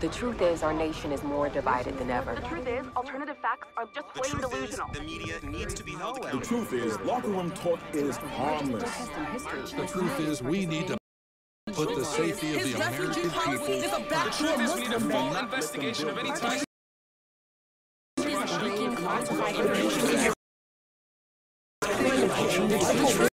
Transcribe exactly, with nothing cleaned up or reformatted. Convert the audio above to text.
The truth is, our nation is more divided than ever. The truth is, alternative facts are just The plain truth delusional. is, the media needs to be held The accountable. truth is, locker room talk is harmless. The truth is, we need to put the safety of the American people. The truth is, we need a full investigation of any type of